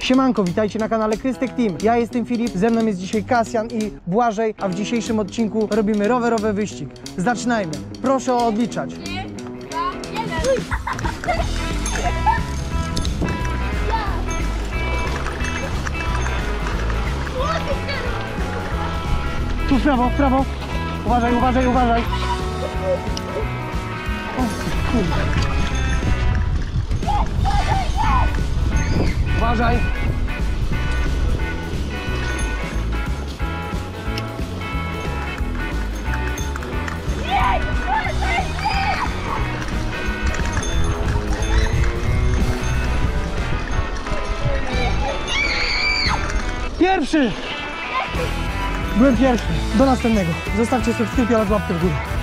Siemanko, witajcie na kanale Krystek Team. Ja jestem Filip, ze mną jest dzisiaj Kasjan i Błażej, a w dzisiejszym odcinku robimy rowerowy wyścig. Zaczynajmy. Proszę odliczać. 3, 2, 1. Tu w prawo, w prawo. Uważaj, uważaj, uważaj. O, kurde. Uważaj. Pierwszy! Byłem pierwszy. Do następnego. Zostawcie subskrypcję oraz łapkę w górę.